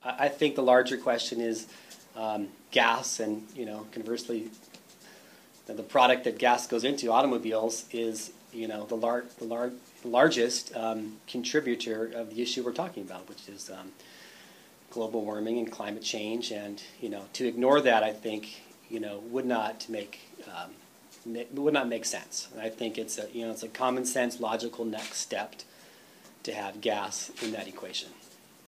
I think the larger question is gas, and conversely, the product that gas goes into, automobiles, is the largest contributor of the issue we're talking about, which is global warming and climate change. And to ignore that, I think would not make sense. And I think it's a common sense, logical next step to have gas in that equation.